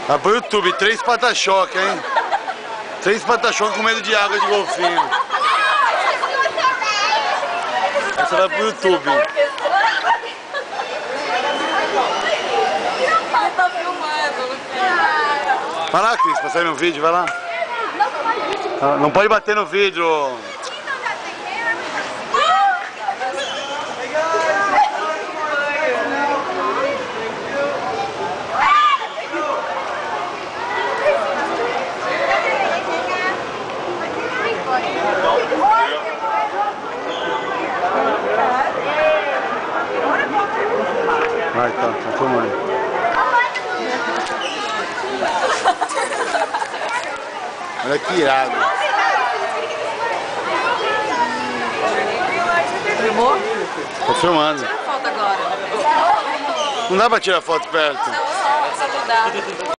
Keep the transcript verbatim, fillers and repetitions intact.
Vai pro YouTube, três pata-choque, hein? Três pata-choque com medo de água de golfinho. Essa vai pro YouTube. Vai lá, Cris, pra sair meu vídeo, vai lá. Não pode bater no vidro. Vai, tá, tá filmando. Olha que irado. Filmou? Tô filmando. Tira foto agora. Não dá pra tirar foto perto. Não, só, só mudar.